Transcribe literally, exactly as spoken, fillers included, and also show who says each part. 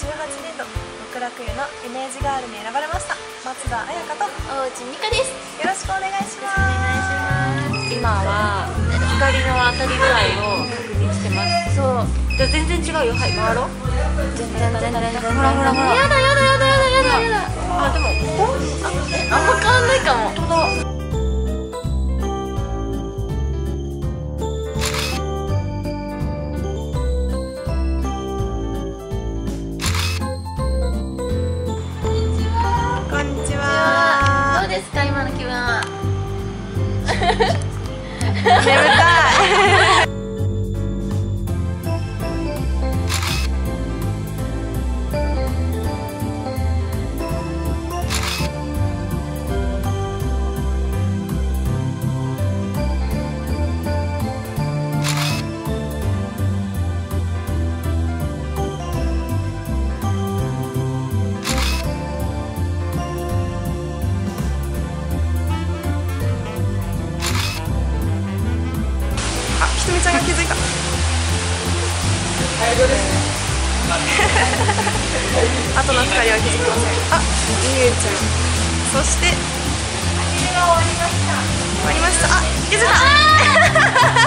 Speaker 1: じゅうはちねんど極楽湯のイメージガールに選ばれました松田彩香と
Speaker 2: 大内美香です。
Speaker 1: よろしくお願いします。
Speaker 2: 今は光の当たり具合を確認してます。そう。じゃ全然違うよ。はい、回ろう。全然全然全然。ほらほらほら。やだやだやだやだやだやだ。あ、でもここあえあんま変わんないかも。本当だ。どうですか今の気分は。
Speaker 1: 眠たい。ひとみちゃんが気づいた。後のふたりは気づきません。あ、みゆちゃん。そして終わりました。終わりました。あ、気づいた。